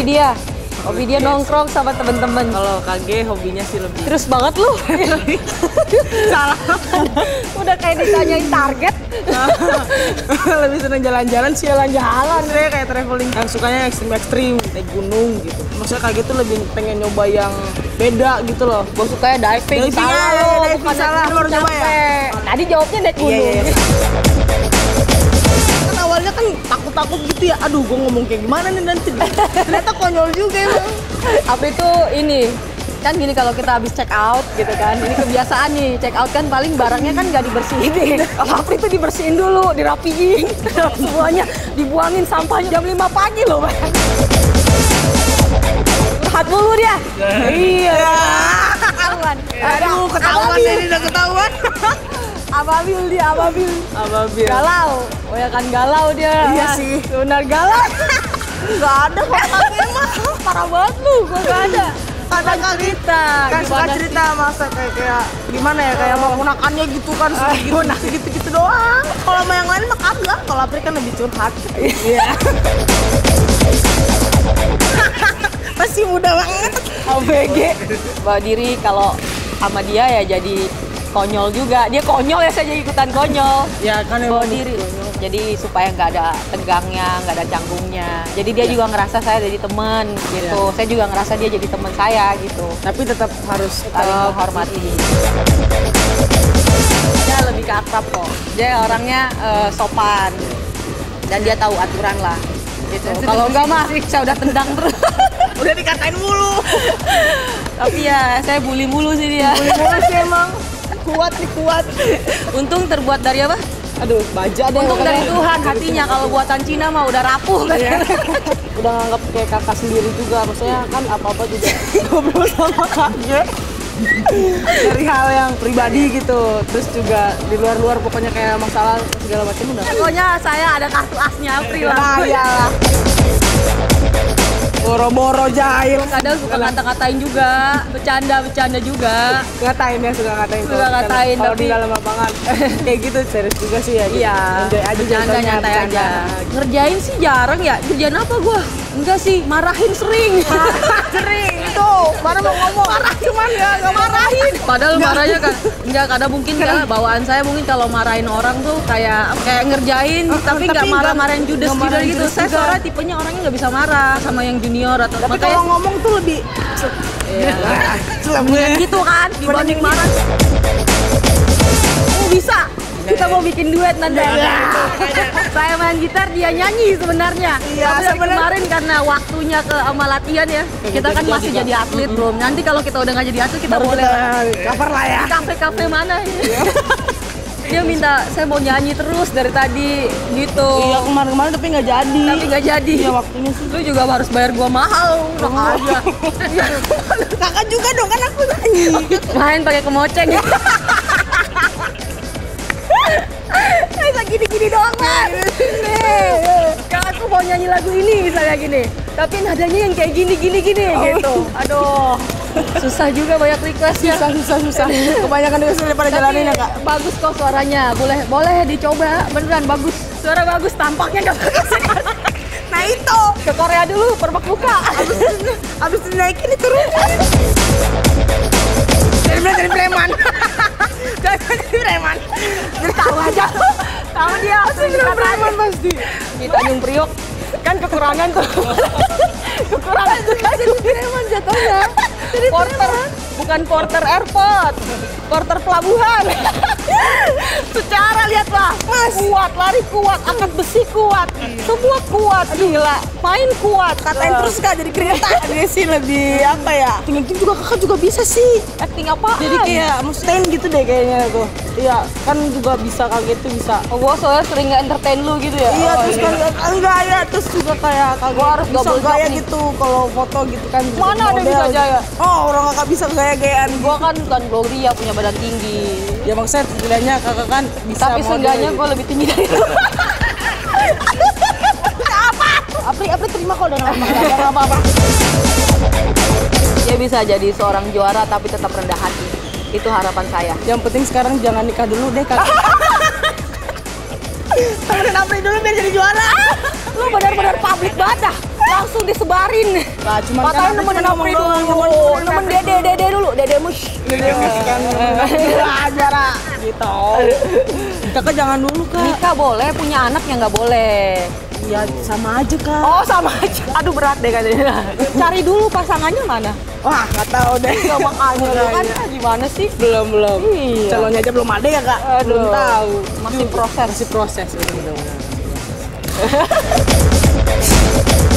dia. Hobi dia nongkrong sama temen-temen. Kalau KG hobinya sih lebih. Terus banget lu. Salah. Udah kayak ditanyain target. Lebih seneng jalan-jalan sih, jalan-jalan. Saya kayak traveling. Yang sukanya ekstrim-ekstrim, naik gunung gitu. Maksudnya KG tuh lebih pengen nyoba yang beda gitu loh. Gue sukanya diving. Diving Salah ya, lu, diving bukan salah. naik Lu baru gunung coba ya? capek. Tadi jawabnya naik gunung. Iya. Kan awalnya kan takut-takut gitu ya. Aduh, gue ngomong kayak gimana nih nanti. Ternyata konyol juga emang. Apa itu ini? Kan gini kalau kita habis check out gitu kan, ini kebiasaan nih, check out kan paling barangnya kan nggak dibersihin nih. Kalau Apri itu dibersihin dulu, dirapiin, semuanya dibuangin sampahnya jam 5 pagi loh. Curhat dulu dia. Iya. Ketahuan. Aduh, ketahuan deh, ini udah ketahuan. Ababil dia, ababil. Ababil. Galau. Oh ya kan galau dia. Iya sih. Benar galau. Nggak ada kok emang. Parah banget lu, gua nggak ada. Kadang cerita, kan suka cerita masa kayak gimana ya, kayak mau ponakannya gitu kan, gitu doang. Kalau sama yang lain mah kagak, kalau Apri kan lebih curhat. Iya. Masih muda banget. ABG. Bawa diri kalau sama dia ya jadi konyol juga. Dia konyol ya, saya jadi ikutan konyol. Ya kan Bawa diri. Jadi supaya nggak ada tegangnya, nggak ada canggungnya. Jadi dia juga ngerasa saya jadi teman gitu. Saya juga ngerasa dia jadi teman saya gitu. Tapi tetap harus Saling menghormati. Dia lebih ke akrab kok. Dia orangnya sopan dan dia tahu aturan lah. Gitu. Kalau enggak mah saya udah tendang terus. udah dikatain mulu. Tapi ya saya bully mulu sih dia. Bully mulu sih emang. Kuat. Untung terbuat dari apa? Aduh, baja deh. Untung dari Tuhan hatinya, kalau buatan Cina mah udah rapuh kan. Udah nganggap kayak kakak sendiri juga. Maksudnya kan apa-apa juga ngobrol sama kakak. Dari hal yang pribadi gitu. Terus juga di luar-luar pokoknya kayak masalah segala macam udah. Pokoknya saya ada kartu asnya Apri lah. Nah, iyalah. Boro-boro jahil. Kadang suka ngata-ngatain juga, bercanda juga. Ngatain ya, suka ngatain. Suka ngatain, kalau tapi di dalam lapangan kayak gitu serius juga sih ya. Iya, enjoy aja, bercanda jatuhnya, nyantai bercanda. aja. Ngerjain sih jarang ya. Kerjaan apa gua? Enggak sih, marahin sering. Sering tuh, mana mau ngomong marah cuman ya nggak marahin. Padahal marahnya kan enggak, kadang mungkin kan bawaan saya mungkin kalau marahin orang tuh kayak ngerjain tapi nggak marah-marahin judes gitu. Saya soalnya tipenya orangnya nggak bisa marah sama yang junior atau Tapi kalau ngomong tuh lebih gitu kan dibanding marah. Bisa. Kita mau bikin duet nanti. Saya main gitar, dia nyanyi sebenarnya. Iya, tapi kemarin karena waktunya ke sama latihan ya. Kita kan masih jadi atlet belum. Nanti kalau kita udah nggak jadi atlet kita boleh cover lah ya. di kafe-kafe mana ya. Dia minta saya mau nyanyi terus dari tadi gitu. Iya, kemarin-kemarin tapi nggak jadi. Tapi nggak jadi. Iya, waktunya sih. Lu juga harus bayar gua mahal. Aja. Kakak juga dong, kan aku nyanyi. Main pakai kemoceng ya. Bisa gini-gini doang kan. Kalau aku mau nyanyi lagu ini misalnya gini, tapi nadanya yang kayak gini gitu. Aduh, susah juga, banyak requestnya. Susah. Kebanyakan request daripada jalanin ya kak. Bagus kok suaranya, boleh dicoba, beneran bagus. Suara bagus, tampaknya nggak bagus. Nah itu Ke Korea dulu, perbak muka. abis dinaikin itu jadi preman. Tahu aja. Tahu dia Preman pasti. di Tanjung Priok kan kekurangan tuh. Kekurangan tuh kan jadi preman jatuhnya. Jadi porter, bukan porter airport, porter pelabuhan. Secara lihatlah, kuat, lari kuat, angkat besi kuat, semua kuat, gila, main kuat. Katain terus kak jadi kereta. Dia sih lebih apa ya? Acting juga kakak juga bisa sih. Acting apa? Jadi kayak mustain gitu deh kayaknya tuh. Iya, kan juga bisa kaget tuh bisa. Oh, gua soalnya sering nggak entertain lu gitu ya? Iya, Oh, terus kan enggak ya, terus juga kayak kagak Gua harus bisa double job gaya nih. gitu kalau foto gitu kan. Mana ada model bisa gitu. gaya? Oh, orang kakak bisa gaya-gayaan. Gua kan bukan Gloria, punya badan tinggi. Ya maksudnya setidaknya kakak kan bisa Tapi model seenggaknya gitu. gua lebih tinggi dari lu. Apri terima kok udah nggak apa-apa. Dia bisa jadi seorang juara tapi tetap rendah hati. Itu harapan saya. Yang penting sekarang jangan nikah dulu deh kakak. Temenin Apri dulu biar jadi juara. Lu benar-benar publik banget dah. langsung disebarin. Nah, cuman Katanya kan nemenin ngomong Apri doang, dulu, nemen dede dulu, dede mus. kan ajar gitu. Kakak jangan dulu kak. Nikah boleh, punya anak ya nggak boleh. Ya sama aja kak. Oh sama aja. Aduh berat deh katanya. Cari dulu pasangannya mana? Wah nggak tahu deh. Nggak makanya lu kan gimana sih? Belum. Iya. Calonnya aja belum ada ya kak. Aduh. Belum tahu. Masih proses. Masih proses. Bener-bener.